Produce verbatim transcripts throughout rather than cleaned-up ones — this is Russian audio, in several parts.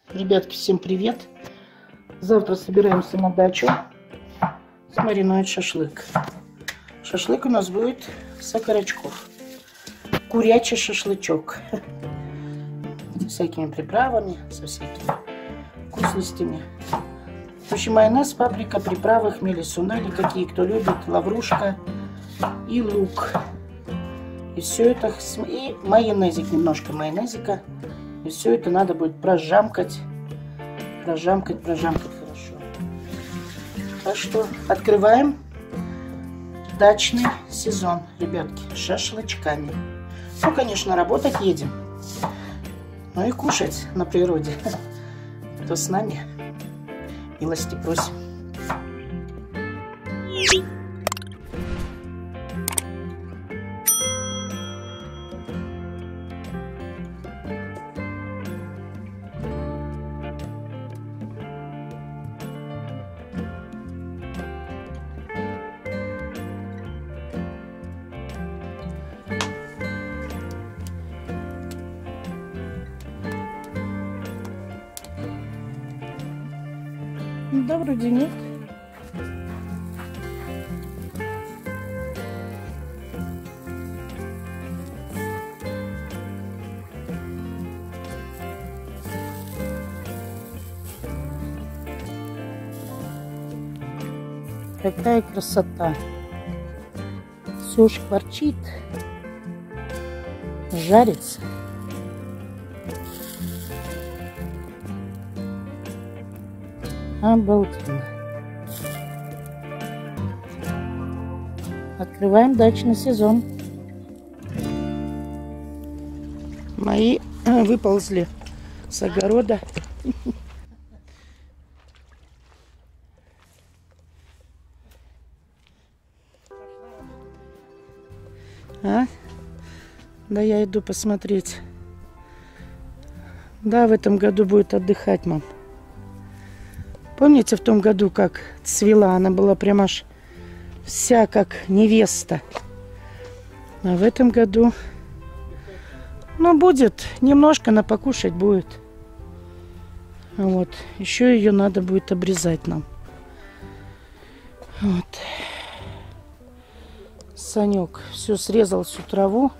Ребятки, всем привет! Завтра собираемся на дачу смариновать шашлык. Шашлык у нас будет с окорочков. Курячий шашлычок. Со всякими приправами, со всякими вкусностями. В общем, майонез, паприка, приправы, хмели, сунели, какие кто любит, лаврушка и лук. И все это, и майонезик, немножко майонезика. И все это надо будет прожамкать, прожамкать, прожамкать хорошо. Так что открываем дачный сезон, ребятки, с шашлычками. Ну, конечно, работать едем, но и кушать на природе. Кто с нами, милости просим. Да, вроде нет. Какая красота. Все шкварчит, жарится. Обалденно. Открываем дачный сезон. Мои выползли с огорода. А? Да, я иду посмотреть. Да, в этом году будет отдыхать, мам. Помните в том году, как цвела? Она была прям аж вся как невеста. А в этом году, ну, будет немножко, на покушать будет. Вот. Еще ее надо будет обрезать нам. Вот. Санек все срезал, всю траву.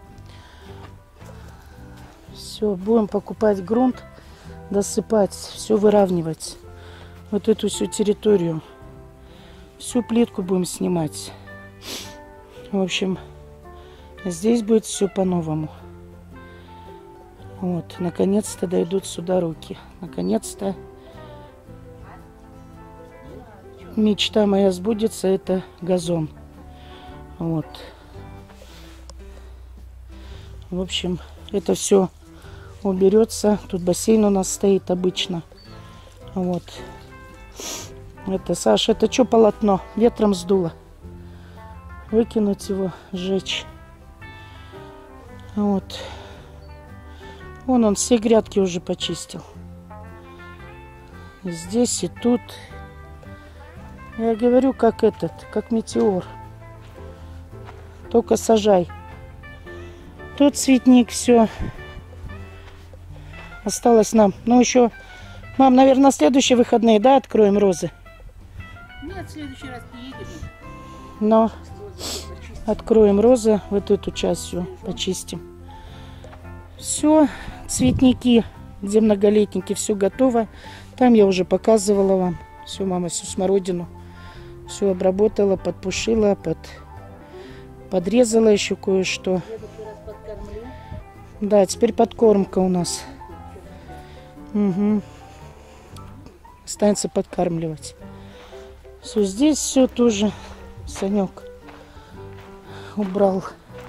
Все, будем покупать грунт, досыпать, все выравнивать. Вот эту всю территорию. Всю плитку будем снимать. В общем, здесь будет все по-новому. Вот, наконец-то дойдут сюда руки. Наконец-то мечта моя сбудется, это газон. Вот. В общем, это все уберется. Тут бассейн у нас стоит обычно. Вот. Это, Саша, это что полотно? Ветром сдуло. Выкинуть его, сжечь. Вот. Вон он все грядки уже почистил. И здесь, и тут. Я говорю, как этот, как метеор. Только сажай. Тут цветник, все. Осталось нам. Ну, еще, мам, наверное, на следующие выходные, да, откроем розы? Нет, в следующий раз приедем. Но откроем розы, вот эту часть все почистим. Все, цветники, где многолетники, все готово. Там я уже показывала вам. Все, мама, всю смородину. Все обработала, подпушила, под... подрезала еще кое-что. Да, теперь подкормка у нас. Угу. Останется подкармливать. Все, здесь все тоже Санек убрал.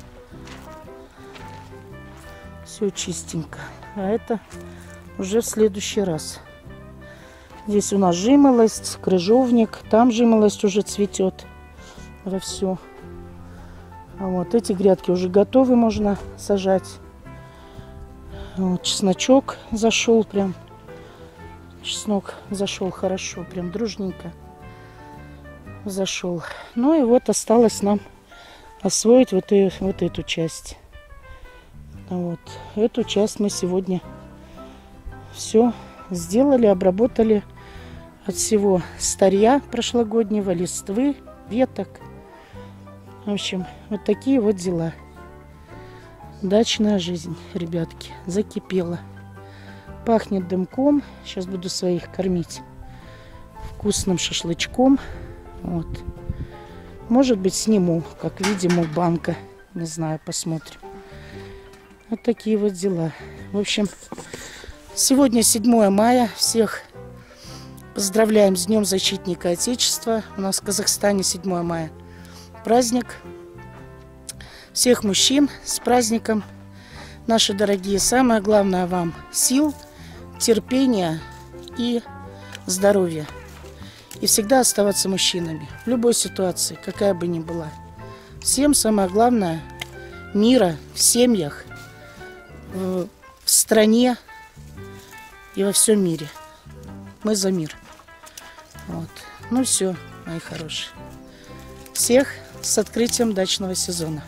Все чистенько. А это уже в следующий раз. Здесь у нас жимолость, крыжовник. Там жимолость уже цветет вовсю. А вот эти грядки уже готовы, можно сажать. Вот, чесночок зашел прям. Чеснок зашел хорошо, прям дружненько зашел. Ну и вот осталось нам освоить вот, и, вот эту часть. Вот. Эту часть мы сегодня все сделали, обработали от всего старья прошлогоднего, листвы, веток. В общем, вот такие вот дела. Дачная жизнь, ребятки, закипела. Пахнет дымком. Сейчас буду своих кормить вкусным шашлычком. Вот. Может быть, сниму, как видимо, банка. Не знаю, посмотрим. Вот такие вот дела. В общем, сегодня седьмое мая. Всех поздравляем с Днем Защитника Отечества. У нас в Казахстане седьмое мая праздник. Всех мужчин с праздником. Наши дорогие, самое главное вам сил, терпения и здоровья. И всегда оставаться мужчинами. В любой ситуации, какая бы ни была. Всем самое главное мира в семьях, в стране и во всем мире. Мы за мир. Вот. Ну все, мои хорошие. Всех с открытием дачного сезона.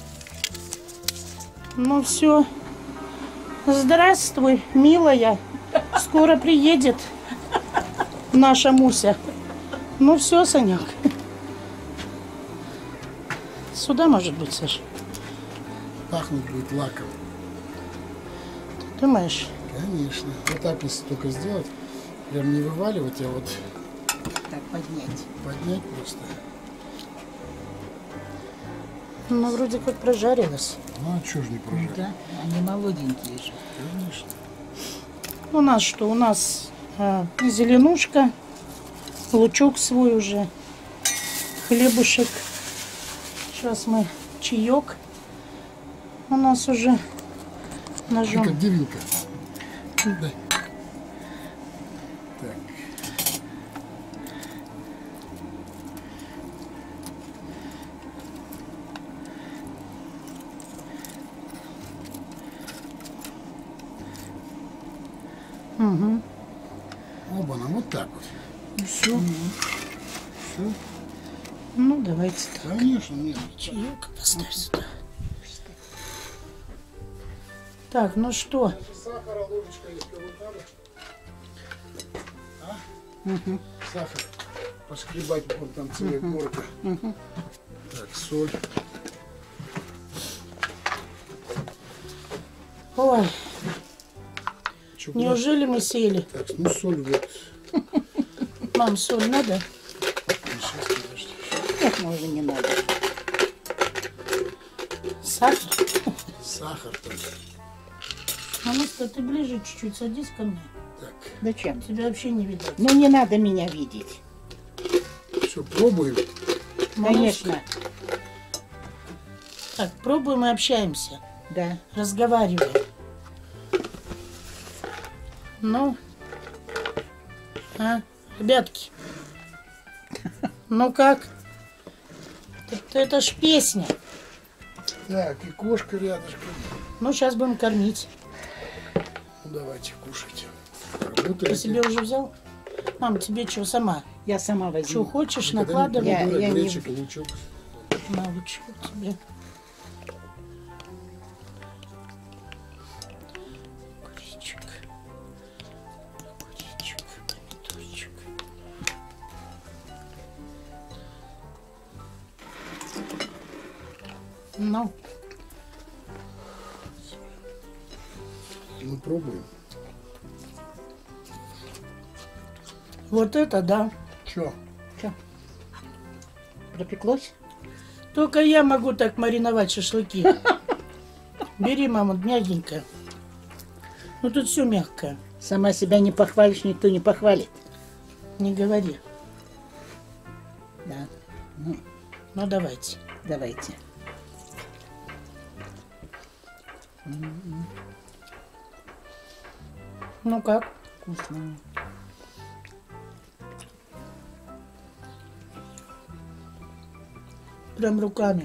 Ну все. Здравствуй, милая. Скоро приедет наша Муся. Ну все, Санек. Сюда, может быть, Саша? Пахнуть будет лаком. Ты думаешь? Конечно. Вот так, если только сделать, прям не вываливать, а вот Так, поднять. поднять просто. Ну, вроде как прожарилась. Ну, а чё ж не прожарить? Да, они молоденькие же. Конечно. У нас что? У нас а, зеленушка, лучок свой уже, хлебушек. Сейчас мы чаек. У нас уже ножом. Как девинка. Дай. Так. Угу. Оба-на, вот так вот. И все. Все. Ну, давайте так. Конечно, нет. Чаек поставь сюда. Так, ну что? Сахара ложечка, если вот надо. А? Угу. Сахар. Поскребать, вот там целая горка. Угу. Так, соль. Ой, Чё, неужели мы сели? Так, ну соль вот. Мам, соль надо? Сейчас, подожди. Нет, может, не надо. Сахар? Сахар там. Мамочка, ты ближе чуть-чуть садись ко мне. Так, Зачем? Тебя вообще не видать. Ну, не надо меня видеть. все, пробуем. Конечно. Так, пробуем и общаемся. Да. Разговариваем. Ну, а, ребятки, ну как? Это, это ж песня. Так, и кошка рядышком. Ну, сейчас будем кормить. Ну, давайте, кушайте. Ты Работаете. себе уже взял? Мам, тебе что, сама? Я сама возьму. Что хочешь, Никогда не накладывай. Я- помидоры, я не- гречик, лучок. На лучок тебе. Огуречек. Огуречек, помидорчик. Ну, Ну, пробуем. вот это да. Че? Что? Пропеклось? Только я могу так мариновать шашлыки. Бери, мама, мягенькое. Ну тут все мягкое. Сама себя не похвалишь, никто не похвалит. Не говори. Да. Ну, Ну давайте. давайте. Ну как? Вкусно. Прям руками.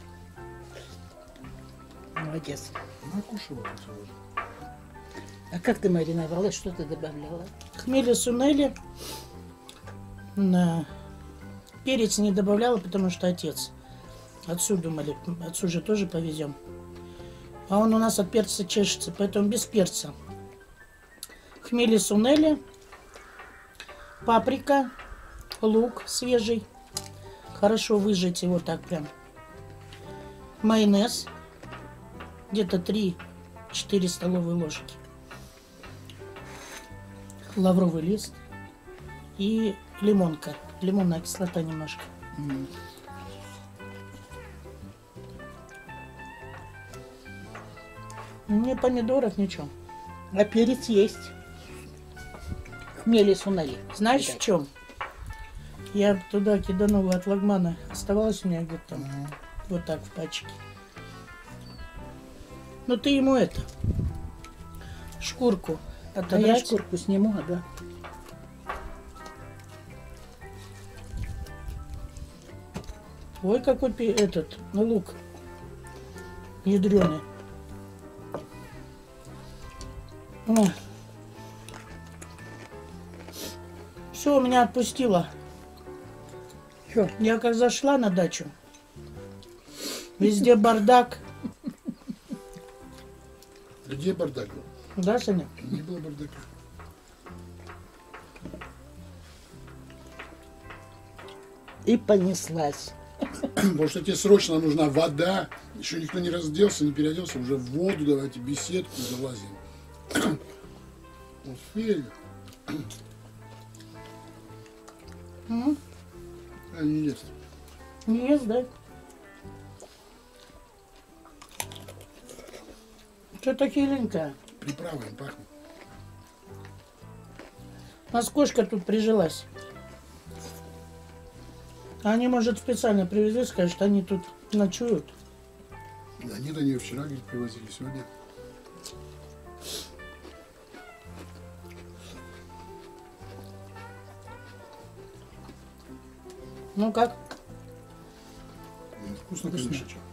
Молодец. Накушала сегодня. А как ты мариновала? Что ты добавляла? Хмели сунели. На перец не добавляла, потому что отец. Отцу думали, отцу же тоже повезем. А он у нас от перца чешется, поэтому без перца. хмели сунели, паприка, лук свежий. Хорошо выжать его так прям. Майонез. Где-то три-четыре столовые ложки. Лавровый лист. И лимонка. Лимонная кислота немножко. М. Не помидоров, ничего. А перец есть. Хмели сунели. Знаешь, в Видать. чем? Я туда киданула от лагмана. Оставалось у меня где-то там М. вот так в пачке. Ну ты ему это, шкурку А я отобрать. шкурку сниму, да. Ой, какой пи- этот, ну, лук ядреный. Все, меня отпустило. Чё? Я как зашла на дачу, везде бардак. Где бардак был? Да, Саня? Не было бардака. И понеслась. Потому что тебе срочно нужна вода. Еще никто не разделся, не переоделся. Уже в воду давайте беседку залазим. Успели. М? А не ест. Не ест, да? Что-то хиленькое. Приправой пахнет. У нас кошка тут прижилась. Они, может, специально привезли, скажут, что они тут ночуют. Да нет, они ее вчера, говорит, привозили, сегодня. Ну как? М, Вкусно, конечно, чё.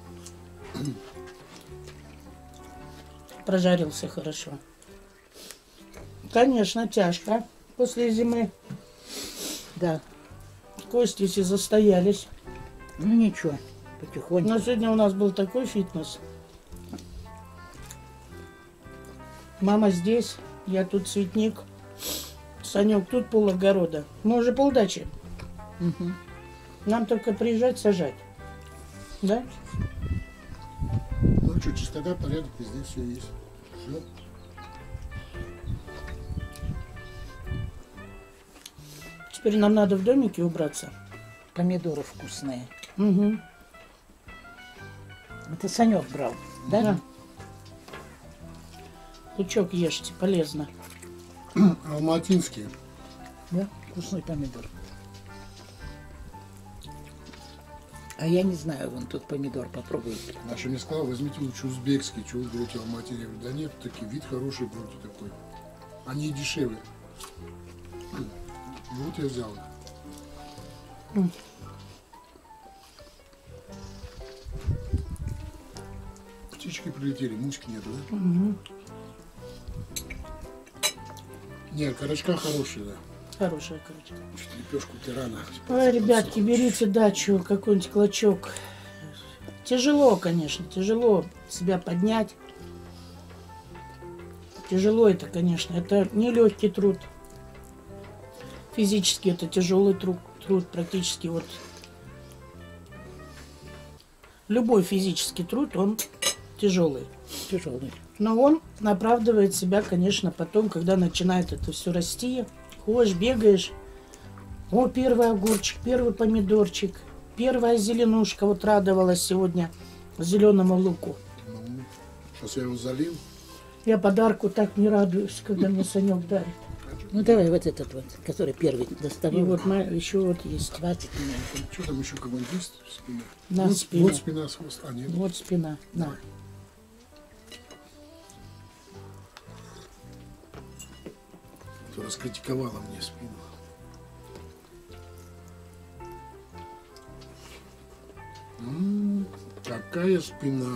Прожарился хорошо. Конечно, тяжко. После зимы Да. кости все застоялись. Ну ничего, потихоньку. Но сегодня у нас был такой фитнес. Мама здесь, я тут цветник. Санек тут пол огорода. Мы уже полдачи. Мгм. Нам только приезжать, сажать. Да? Ну что, чистота, порядок, везде все есть. Все. Теперь нам надо в домике убраться. Помидоры вкусные. Угу. Это Санек брал, да? Да. Лучок ешьте, полезно. Алматинские. Да, вкусный помидор. А я не знаю, вон тут помидор, попробуйте. Наша мне сказала, возьмите лучше узбекский. Чего вы берете Алмате? Я говорю, да нет, такие, вид хороший вроде такой. Они и дешевле. Вот я взял их. Птички прилетели, мушки нету, да? Нет, карачка хорошие, да. Хорошая, короче. Чуть лепешку тирана. Ой, ребятки, берите дачу, какой-нибудь клочок. Тяжело, конечно, тяжело себя поднять. Тяжело это, конечно. Это нелегкий труд. Физически это тяжелый труд, труд практически вот. Любой физический труд, он тяжелый. Тяжелый. Но он оправдывает себя, конечно, потом, когда начинает это все расти. Ходишь, бегаешь. О, первый огурчик, первый помидорчик, первая зеленушка. Вот радовалась сегодня зеленому луку. Ну, сейчас я его залил. Я подарку так не радуюсь, когда мне Санек дарит. Ну давай вот этот вот, который первый доставал. И вот ма- еще вот есть. Хватит меня. Что там еще кого-нибудь есть? Спина. На вот, спину. вот спина с хвоста. А, нет. Вот спина. На. Кто раскритиковала мне спину. М, какая спина.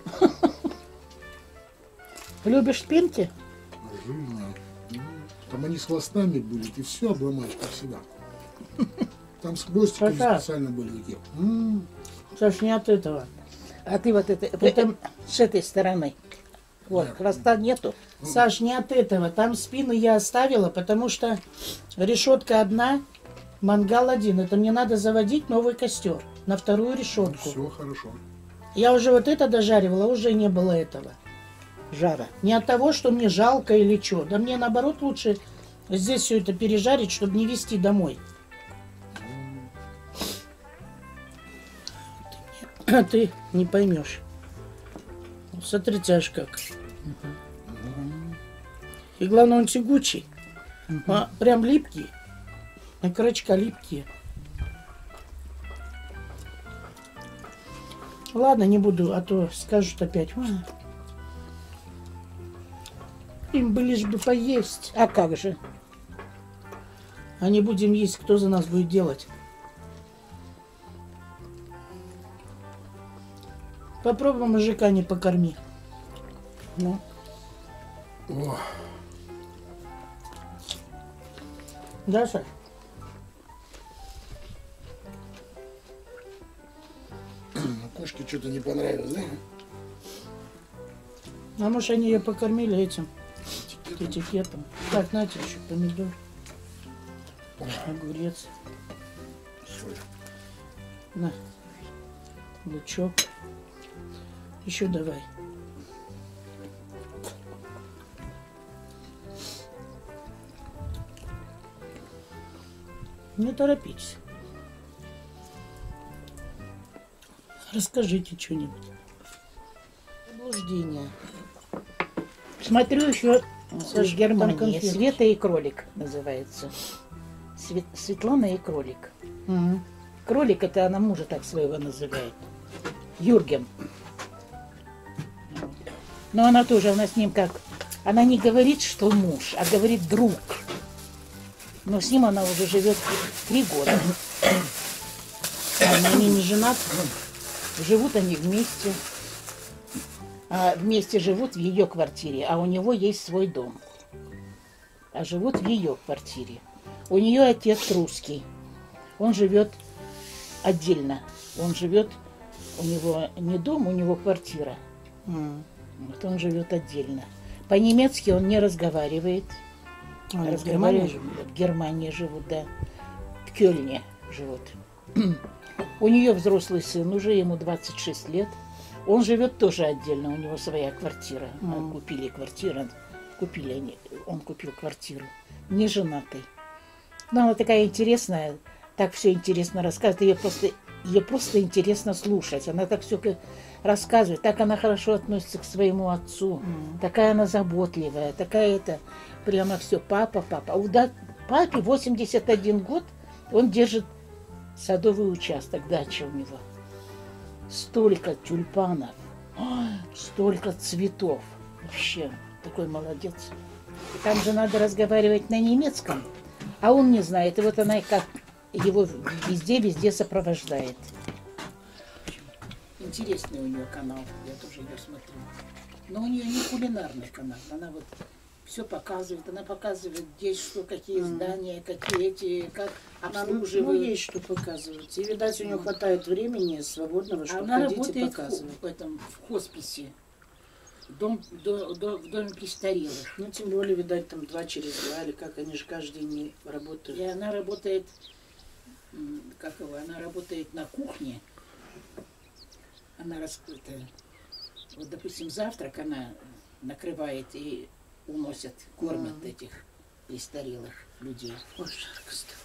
Любишь спинки? Жирная. М, Там они с хвостами были, ты все обломаешь, как всегда. Там с хвостиками Саша. специально были такие. М, Саш, не от этого. А ты вот это, Это- с этой стороны. Вот, Да. хвоста нету. Саш, не от этого. Там спину я оставила, потому что решетка одна, мангал один. Это мне надо заводить новый костер на вторую решетку. Все хорошо. Я уже вот это дожаривала, уже не было этого. Жара. Не от того, что мне жалко или что. Да мне наоборот лучше здесь все это пережарить, чтобы не везти домой. А ты не поймешь. Смотрите, аж как. И главное, он тягучий. А, прям липкий. Окорочка липкие. Ладно, не буду, а то скажут опять. «А, им бы лишь бы поесть. А как же? А не будем есть, кто за нас будет делать? Попробуй мужика не покорми. Ну, О, да, Саш? кошке что-то не понравилось, да? А может, они ее покормили этим Этикетом. этикетом. Так, знаете, еще помидор, огурец, Соль. на, лучок. Еще давай. Не торопитесь. Расскажите что-нибудь. Заблуждение. Смотрю еще Саш, в Германии. там конфетки. Света и кролик называется. Свет- Светлана и кролик. Мгм. Кролик это она мужа так своего называет. Юрген. Но она тоже, она с ним как... Она не говорит, что муж, а говорит друг. Но с ним она уже живет три года. А, но они не женаты? Живут они вместе. А вместе живут в ее квартире, а у него есть свой дом. А живут в ее квартире. У нее отец русский. Он живет отдельно. Он живет, у него не дом, у него квартира. М. Вот он живет отдельно. По-немецки он не разговаривает. А, они в Разговаривают- Германии живут? В Германии живут, да. В Кёльне живут. У нее взрослый сын, уже ему двадцать шесть лет. Он живет тоже отдельно, у него своя квартира. Мгм. Купили квартиру, купили они, он купил квартиру. Не женатый. Но она такая интересная, так все интересно рассказывает. Ее просто, ее просто интересно слушать. Она так все рассказывает, так она хорошо относится к своему отцу. М. Такая она заботливая, такая это, прямо все, папа, папа. А у да- папе восемьдесят один год, он держит садовый участок, дача у него. Столько тюльпанов, ой, столько цветов. Вообще, такой молодец. И там же надо разговаривать на немецком, а он не знает. И вот она как его везде-везде сопровождает. Интересный у нее канал, я тоже ее смотрю. Но у нее не кулинарный канал, она вот все показывает, она показывает, где что, какие Мгм. здания, какие эти, как Ну, обслуживают. есть что показывать. И, видать, у нее хватает времени свободного, А чтобы она ходить и работает в, показывать. в этом в хосписе, дом, до- до- в доме престарелых. Ну, тем более, видать, там два через два, или как, они же каждый день И работают. она работает, м, как его, она работает на кухне. Она раскрыта. Вот, допустим, завтрак она накрывает и уносят, кормят Мгм. этих престарелых людей. Ой, жарко стало.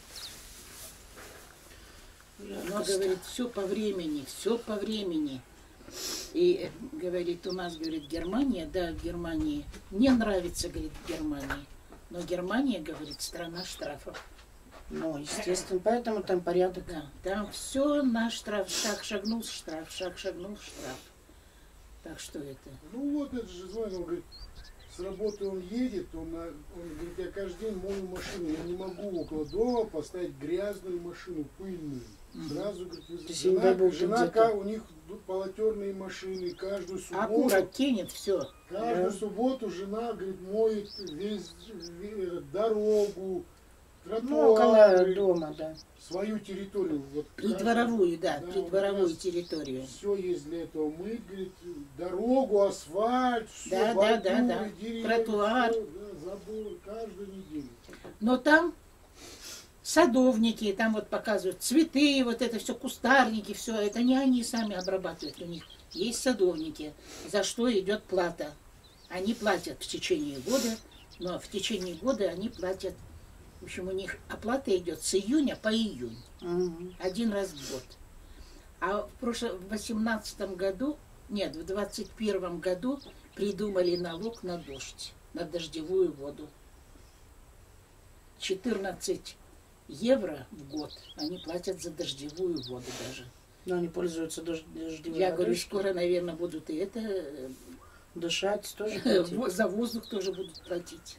Она Жарко стало. говорит, все по времени, все по времени. И э, говорит, у нас, говорит, Германия, да, в Германии. Мне нравится, говорит, Германия. Но Германия, говорит, страна штрафов. Ну, естественно, поэтому там порядок. Да, там все на штраф. Шаг шагнул штраф, шаг шагнул штраф. Так что это. Ну вот это же звонит, он говорит, с работы он едет, он, на- он говорит, я каждый день мою машину, я не могу около дома поставить грязную машину, пыльную. Сразу, говорит, вы- есть, не жена, дай бог, жена где-то. ка- у них полотерные машины, каждую А субботу, курок кинет, все. каждую Да. субботу жена, говорит, моет весь, ве- дорогу, Ну, около тротуары, дома, да. свою территорию. Вот, Придворовую, да, да, придворовую вот территорию. все есть для этого. Мыть, говорит, дорогу, асфальт, все, Да, да, да, да. деревья, Тротуар. всё, да, забор, каждую неделю. Но там садовники, там вот показывают цветы, вот это все, кустарники, все, это не они сами обрабатывают, у них есть садовники, за что идет плата. Они платят в течение года, но в течение года они платят, в общем, у них оплата идет с июня по июнь, Мгм. один раз в год. А в прошлом, в восемнадцатом году, нет, в двадцать первом году придумали налог на дождь, на дождевую воду. четырнадцать евро в год они платят за дождевую воду даже. Но они пользуются дож- дождевой Я водой, говорю, что скоро, наверное, будут и это, э, дышать тоже платить. во- за воздух тоже будут платить.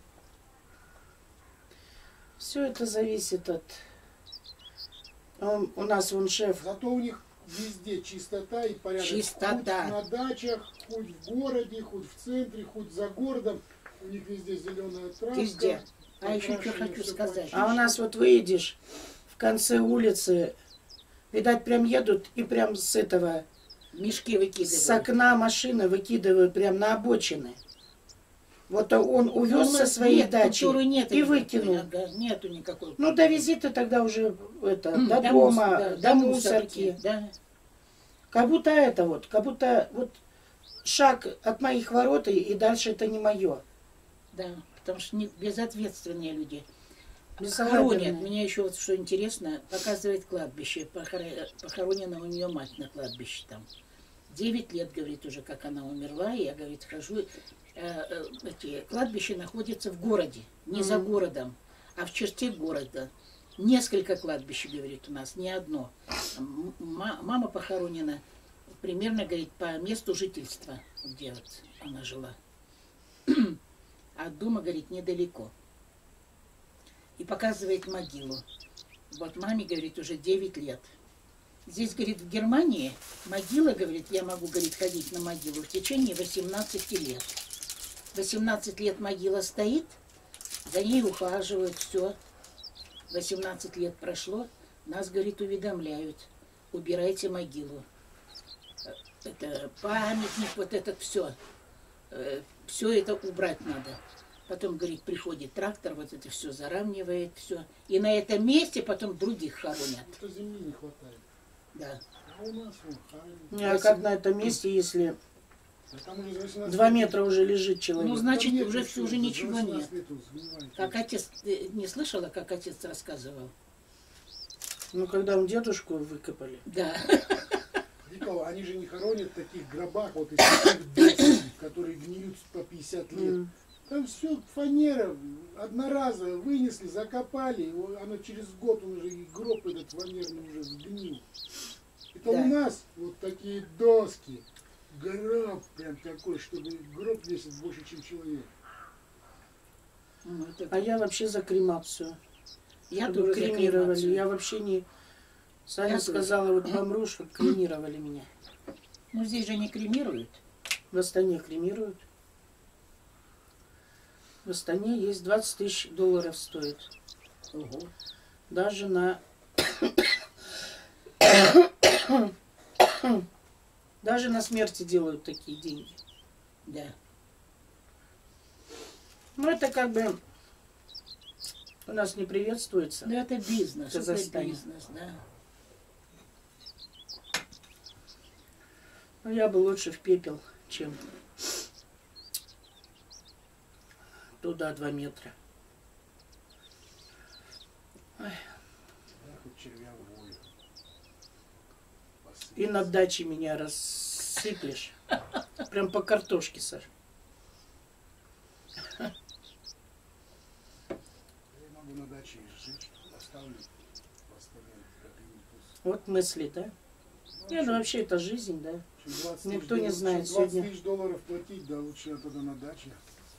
Все это зависит от... Он- у нас вон шеф. Зато у них везде чистота и порядок. Чистота. Хоть на дачах, хоть в городе, хоть в центре, хоть за городом. У них везде зеленая травка. Везде. А еще что покрашено хочу всё сказать. А у нас вот выйдешь в конце улицы, видать, прям едут и прям с этого, Мешки с выкидывают. окна машины выкидывают прям на обочины. Вот он увез Ну, со своей нет, дачи культуры нет и никакой, выкинул. ага, нету никакой. Ну, довези ты тогда уже это, М, до мус- дома, да, до мусорки. Да. Как будто это вот, как будто вот шаг от моих ворот и, и дальше это не мое. Да, потому что не, безответственные люди. Безалаберные. Хоронят. Мне еще вот что интересно, показывает кладбище. Похоро- Похоронена у нее мать на кладбище там. Девять лет, говорит, уже как она умерла. И я, говорит, хожу. э, э, эти кладбища находятся в городе, не за Мгм. городом, а в черте города. Несколько кладбищ, говорит, у нас, не одно. М- ма- Мама похоронена примерно, говорит, по месту жительства, где вот она жила. А от дома, говорит, недалеко. И показывает могилу. Вот маме, говорит, уже девять лет. Здесь, говорит, в Германии могила, говорит, я могу, говорит, ходить на могилу в течение восемнадцати лет. восемнадцать лет могила стоит, за ней ухаживают, все. восемнадцать лет прошло, нас, говорит, уведомляют, убирайте могилу. Э, Это памятник, вот этот все. Все это убрать надо. Потом, говорит, приходит трактор, вот это все заравнивает, все. И на этом месте потом других хоронят. Это земли не хватает. Да. А у нас вон хоронят. Не, а как на этом месте, если А там уже за восемнадцать два лет- метра уже лежит человек? Ну, Там значит, нет уже ничего, все, уже за ничего восемнадцать нет. лет он сгнивает. Как отец, ты не слышала, как отец рассказывал? Ну, когда он дедушку выкопали. Да. Николай, они же не хоронят в таких гробах, вот из таких досок, которые гниют по пятьдесят лет. М. Там все фанера, одноразовое, вынесли, закопали, его, оно через год он уже, и гроб этот фанерный уже сгнил. Это Да. у нас вот такие доски, гроб прям такой, чтобы гроб весит больше, чем человек. Ну, это- А я вообще за кремацию. Я Чтобы тоже за кремировали. кремацию. Я вообще не... Саня Я тоже. сказала, вот помру, чтобы кремировали меня. Ну, здесь же не кремируют. В Астане кремируют. В Астане есть двадцать тысяч долларов стоит. Ого. Даже на... Даже на смерти делают такие деньги. Да. Ну, это как бы у нас не приветствуется. Ну, это бизнес, В это Казахстане. бизнес, да. Но я бы лучше в пепел, чем туда два метра. Я хоть червя в волю. И на даче меня рассыплешь. Прям по картошке, Саш. Я могу на даче и жить, оставлю постамент, как и импульс. Вот мысли, да? Не, ну вообще это жизнь, да? Чем двадцать Никто тысяч не долларов- знает чем двадцать сегодня. тысяч долларов платить, да лучше я тогда на даче.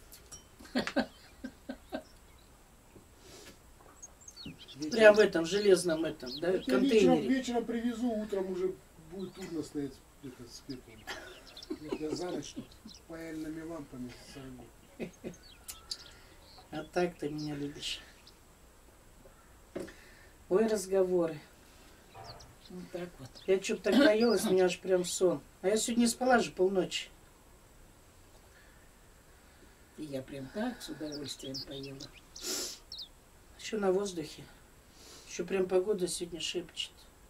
Прям в этом железном этом, да, Я вечером, контейнере. вечером привезу, утром уже будет трудно стоять где-то с пеплом. Вот я за ночь тут паяльными лампами сожгу. А так ты меня любишь. Ой, разговоры. Вот так вот. Я что-то так наелась, у меня аж прям сон. А я сегодня не спала же полночи. И я прям так с удовольствием поела. Еще на воздухе. Еще прям погода сегодня шепчет.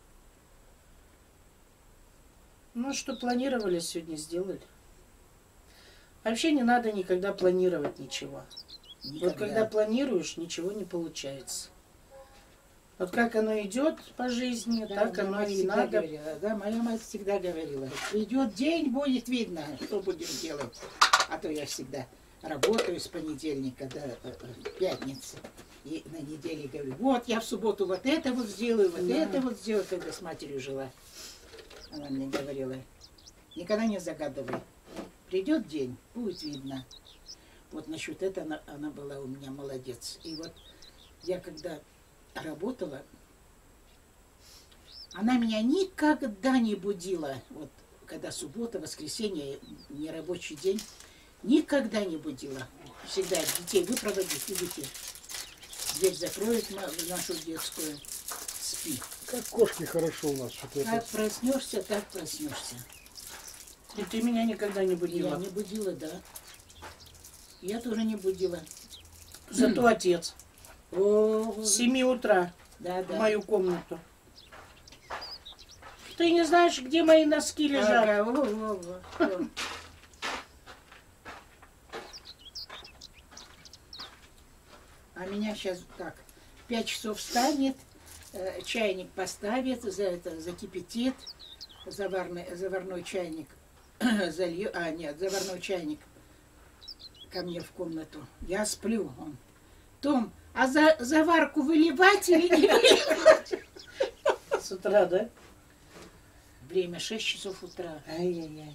Ну, что планировали сегодня, сделали. Вообще не надо никогда планировать ничего. Никогда. Вот когда планируешь, ничего не получается. Вот как оно идет по жизни, Да, так моя оно мать и всегда надо. говорила, да, моя мать всегда говорила, придет день, будет видно, что будем делать. А то я всегда работаю с понедельника до э, э, пятницы. И на неделе говорю, вот я в субботу вот это вот сделаю, вот Да. это вот сделаю, когда с матерью жила. Она мне говорила, никогда не загадывай. Придет день, будет видно. Вот насчет этого она, она была у меня молодец. И вот я когда работала, она меня никогда не будила. Вот когда суббота, воскресенье, нерабочий день, никогда не будила. Всегда детей вы проводите, идите. Дверь закроет в нашу детскую, спи. Как кошки хорошо у нас. Что-то Как это... проснешься, так проснешься. И ты меня никогда не Я будила. не будила, да. Я тоже не будила. Зато отец. О, С семи утра да, в да. мою комнату. Ты не знаешь, где мои носки лежат. Ага, во, во, во, во. А меня сейчас так, пять часов встанет, э, чайник поставит, за это закипятит, заварный, заварной чайник залью, а нет, заварной чайник ко мне в комнату. Я сплю. Он, Том, а за, заварку выливать или не выливать? С утра, да? Время шесть часов утра. Ай-яй-яй.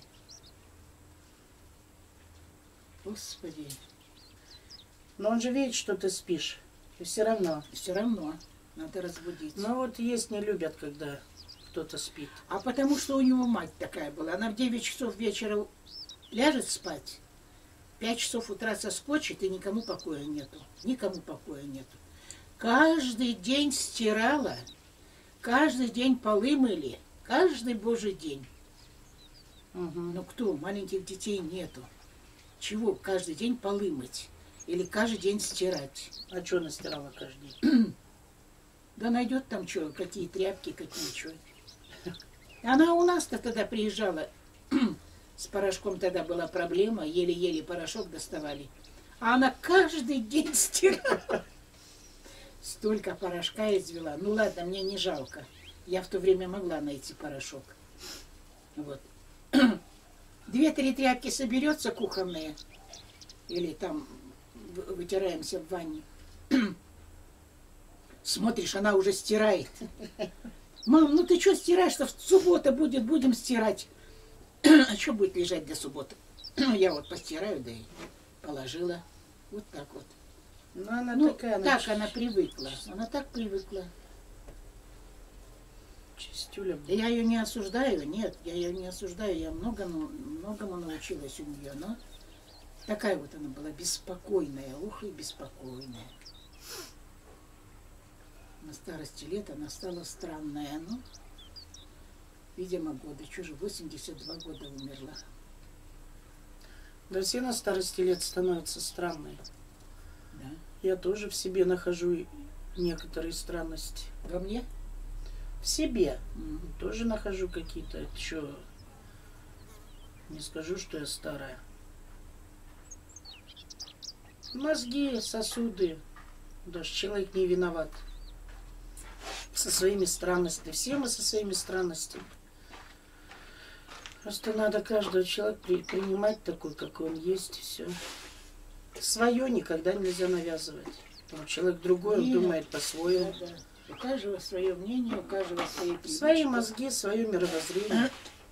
Господи, Но он же видит, что ты спишь. И все равно. все равно надо разбудить. Ну вот есть не любят, когда кто-то спит. А потому что у него мать такая была. Она в девять часов вечера ляжет спать, пять часов утра соскочит, и никому покоя нету. Никому покоя нету. Каждый день стирала, каждый день полы мыли, каждый божий день. Угу. Ну кто? Маленьких детей нету. Чего каждый день полы мыть? Или каждый день стирать? А что настирала каждый день? Да найдет там что, какие тряпки, какие что. Она у нас-то тогда приезжала. С порошком тогда была проблема, еле-еле порошок доставали. А она каждый день стирала. Столько порошка извела. Ну ладно, мне не жалко. Я в то время могла найти порошок. Вот. Две-три тряпки соберется кухонные. Или там вы- вытираемся в ванне. Смотришь, она уже стирает. Мам, ну ты что стираешь-то? В суббота будет, будем стирать. А что будет лежать до субботы? Я вот постираю, да и положила. Вот так вот. Ну она Ну, такая, так она она привыкла. Она так привыкла. чистюля. Да я ее не осуждаю, нет, я ее не осуждаю. Я многому, многому научилась у нее, но такая вот она была беспокойная, ух и беспокойная. На старости лет она стала странная, ну, видимо, годы. Что же, восемьдесят два года умерла. Да все на старости лет становятся странные. Да. Я тоже в себе нахожу некоторые странности. Во мне? В себе М. тоже нахожу какие-то. Что? Не скажу, что я старая. Мозги, сосуды. Даже человек не виноват. Со своими странностями. Все мы со своими странностями. Просто надо каждого человека при- принимать такой, какой он есть, и все. Свое никогда нельзя навязывать. Потому что человек другой, он Нет. думает по-своему. Да, да. У каждого свое мнение, у каждого свои привычки. Свои мозги, свое мировоззрение.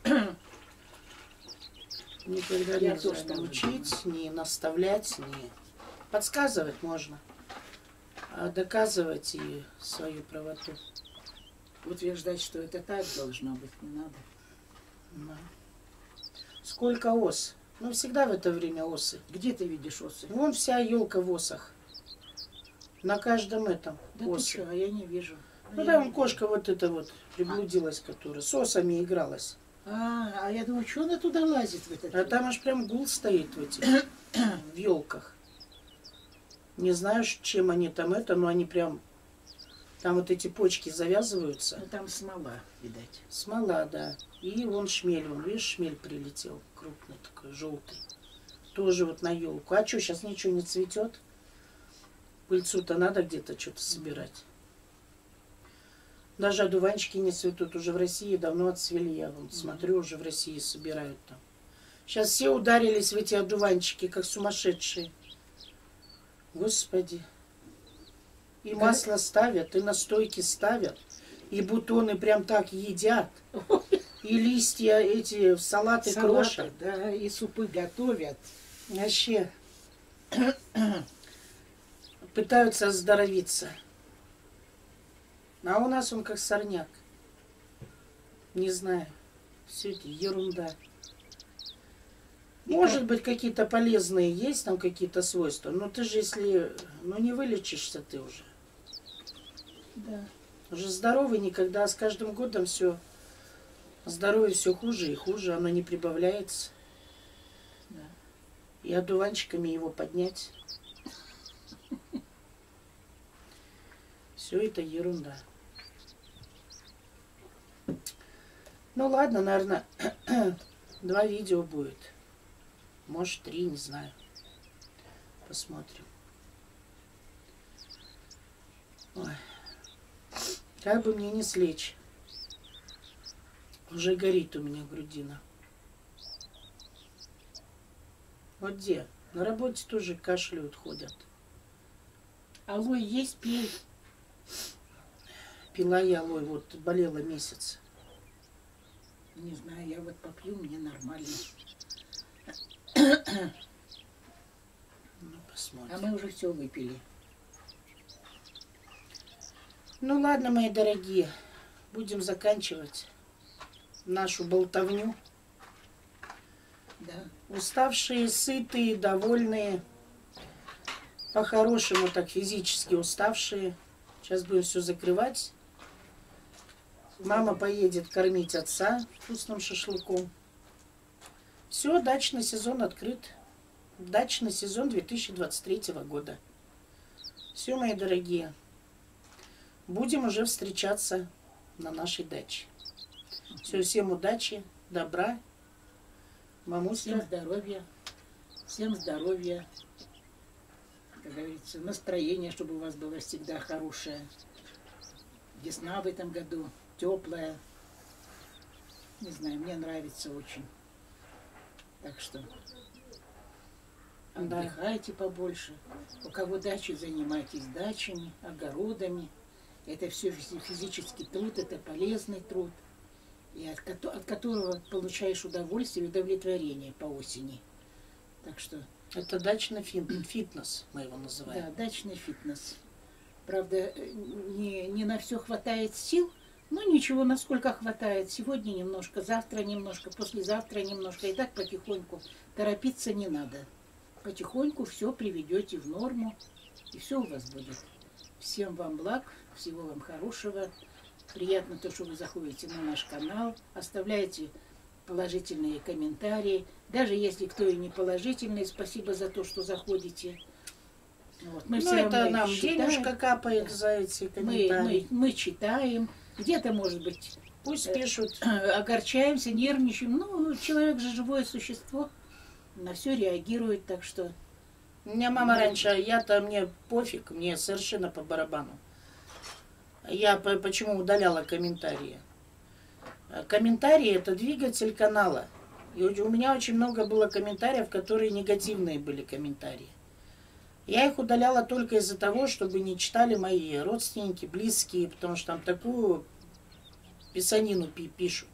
Никогда Я нельзя тоже так не же учить, не наставлять, не подсказывать можно, а доказывать и свою правоту. Утверждать, что это так должно быть, не надо. Да. Сколько ос? Ну, всегда в это время осы. Где ты видишь осы? Вон вся елка в осах. На каждом этом Да ты осы. что, а я не вижу. Ну да, вон кошка вот эта вот приблудилась, которая с осами игралась. А, а я думаю, что она туда лазит в этот? А там аж прям гул стоит в этих, в елках. Не знаю, ш- чем они там это, но они прям, там вот эти почки завязываются. Ну, там смола, видать. Смола, да. И вон шмель, вон, видишь, шмель прилетел, крупный такой, желтый. Тоже вот на елку. А что, сейчас ничего не цветет? Пыльцу-то надо где-то что-то собирать. Даже одуванчики не цветут. Уже в России давно отцвели. Я вон смотрю, уже в России собирают там. Сейчас все ударились в эти одуванчики, как сумасшедшие. Господи. И масло ставят, и настойки ставят, и бутоны прям так едят. И листья эти в салаты крошат. Салаты, да, и супы готовят. Вообще пытаются оздоровиться. А у нас он как сорняк. Не знаю. Все это ерунда. Может быть, какие-то полезные есть там какие-то свойства. Но ты же, если... Ну, не вылечишься ты уже. Да. Уже здоровый никогда. А с каждым годом все... Здоровье все хуже и хуже. Оно не прибавляется. Да. И одуванчиками его поднять. Все это ерунда. Ну ладно, наверное, два видео будет. Может, три, не знаю. Посмотрим. Ой. Как бы мне не слечь. Уже горит у меня грудина. Вот где? На работе тоже кашляют, ходят. Алой есть, пей. Пила я алой, вот болела месяц. Не знаю, я вот попью, мне нормально. Ну, А посмотрим. мы уже все выпили. Ну ладно, мои дорогие, будем заканчивать нашу болтовню. Да. Уставшие, сытые, довольные. По-хорошему так физически уставшие. Сейчас будем все закрывать. Мама поедет кормить отца вкусным шашлыком. Все, дачный сезон открыт. Дачный сезон две тысячи двадцать третьего года. Все, мои дорогие. Будем уже встречаться на нашей даче. Все, всем удачи, добра. Всем Мамуся. здоровья. Всем здоровья. Как говорится, настроение, чтобы у вас было всегда хорошее. Весна в этом году теплая. Не знаю, мне нравится очень. Так что Да. отдыхайте побольше. У кого дачи, занимайтесь дачами, огородами. Это все физический труд, это полезный труд. И от, кото- от которого получаешь удовольствие и удовлетворение по осени. Так что, Это дачный фин- фитнес, мы его называем. да, дачный фитнес. Правда, э, не, не на все хватает сил, но ничего, насколько хватает. Сегодня немножко, завтра немножко, послезавтра немножко. И так потихоньку. Торопиться не надо. Потихоньку все приведете в норму, и все у вас будет. Всем вам благ, всего вам хорошего. Приятно то, что вы заходите на наш канал, оставляете положительные комментарии. Даже если кто и не положительный, спасибо за то, что заходите. Вот. Мы Ну, все это равно нам их читаем. денежка капает за эти Мы, комментарии. мы, мы читаем. Где-то, может быть, Пусть пишут. огорчаемся, нервничаем. Ну, человек же живое существо, на все реагирует, так что... У меня мама раньше, я-то мне пофиг, мне совершенно по барабану. Я по- почему удаляла комментарии? А Комментарии – это двигатель канала. И у у меня очень много было комментариев, которые негативные были комментарии. Я их удаляла только из-за того, чтобы не читали мои родственники, близкие, потому что там такую писанину пи- пишут.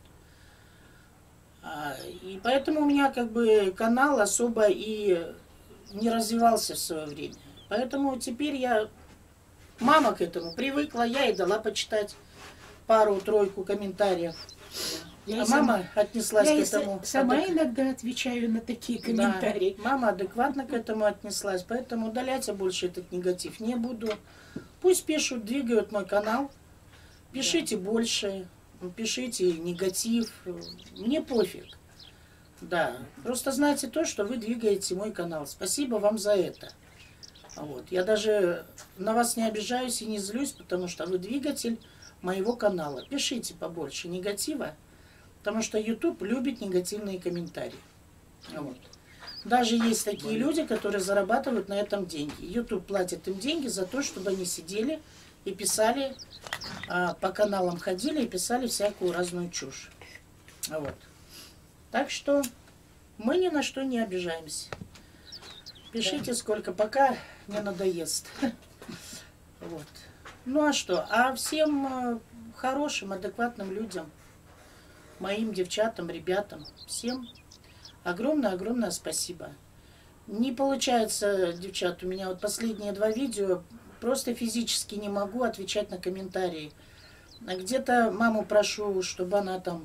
А, И поэтому у меня как бы канал особо и не развивался в свое время. Поэтому теперь я, мама к этому привыкла, я ей дала почитать пару-тройку комментариев. Я А и сама- мама отнеслась я к и с- этому. сама адек- иногда отвечаю на такие комментарии. Да, мама адекватно к этому отнеслась, поэтому удалять я больше этот негатив не буду. Пусть пишут, двигают мой канал. Пишите больше, пишите негатив. Мне пофиг. Да, просто знайте то, что вы двигаете мой канал. Спасибо вам за это. Вот. Я даже на вас не обижаюсь и не злюсь, потому что вы двигатель моего канала. Пишите побольше негатива, потому что YouTube любит негативные комментарии. Вот. Даже есть такие люди, которые зарабатывают на этом деньги. YouTube платит им деньги за то, чтобы они сидели и писали, а, по каналам ходили и писали всякую разную чушь. Вот. Так что мы ни на что не обижаемся. Пишите сколько, пока не надоест. Вот. Ну а что? А всем хорошим, адекватным людям, моим девчатам, ребятам, всем огромное-огромное спасибо. Не получается, девчат, у меня вот последние два видео, просто физически не могу отвечать на комментарии. Где-то маму прошу, чтобы она там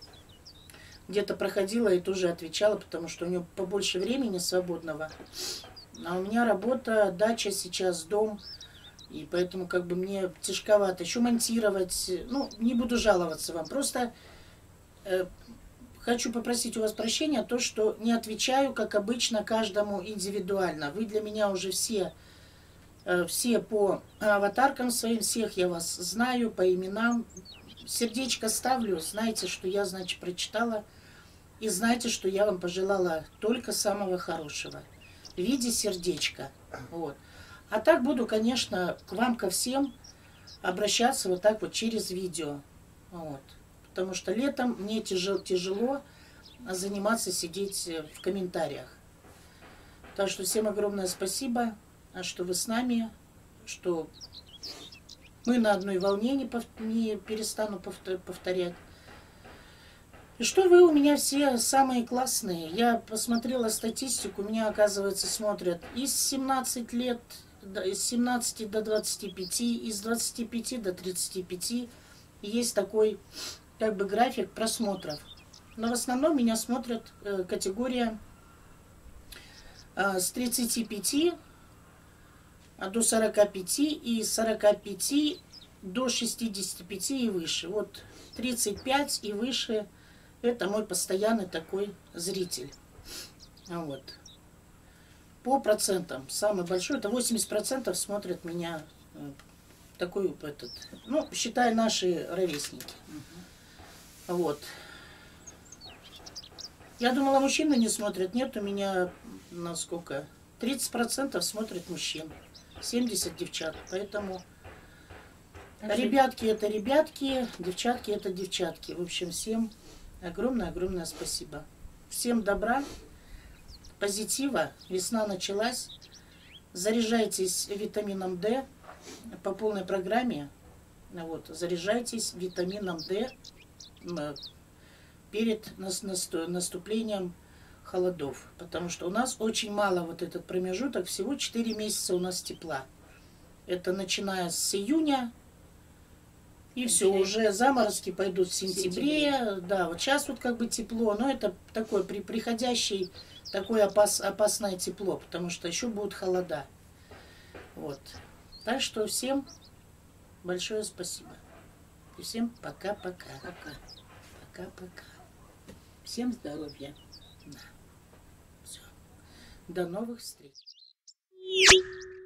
где-то проходила и тоже отвечала, потому что у нее побольше времени свободного. А у меня работа, дача сейчас, дом, и поэтому как бы мне тяжковато еще монтировать. Ну, не буду жаловаться вам, просто э, хочу попросить у вас прощения, то, что не отвечаю, как обычно, каждому индивидуально. Вы для меня уже все, э, все по аватаркам своим, всех я вас знаю, по именам. Сердечко ставлю, знаете, что я, значит, прочитала, и знаете, что я вам пожелала только самого хорошего в виде сердечка. Вот. А так буду, конечно, к вам, ко всем обращаться вот так вот через видео. Вот. Потому что летом мне тяжело, тяжело заниматься, сидеть в комментариях. Так что всем огромное спасибо, что вы с нами, что мы на одной волне, не, пов... не перестану повторять. И что вы у меня все самые классные. Я посмотрела статистику, меня, оказывается, смотрят из семнадцати лет, из семнадцати до двадцати пяти, из двадцати пяти до тридцати пяти. Есть такой как бы график просмотров. Но в основном меня смотрят э, категория э, с тридцати пяти до сорока пяти и с сорока пяти до шестидесяти пяти и выше. Вот тридцать пять и выше — это мой постоянный такой зритель. Вот. По процентам самый большой — это восемьдесят процентов смотрят меня такой этот, ну, считай, наши ровесники. Вот. Я думала, мужчины не смотрят. Нет, у меня на сколько? тридцать процентов смотрят мужчин, семьдесят девчат. Поэтому ребятки это ребятки, девчатки это девчатки. В общем, всем огромное-огромное спасибо. Всем добра, позитива. Весна началась. Заряжайтесь витамином D по полной программе. Вот, заряжайтесь витамином D перед наступлением холодов. Потому что у нас очень мало вот этот промежуток. Всего четыре месяца у нас тепла. Это начиная с июня. И все, уже заморозки пойдут в сентябре. сентябре. Да, вот сейчас вот как бы тепло, но это такое при, приходящее, такое опас, опасное тепло, потому что еще будут холода. Вот. Так что всем большое спасибо. И всем пока-пока. Пока. Пока-пока. Всем здоровья. Да. Все. До новых встреч.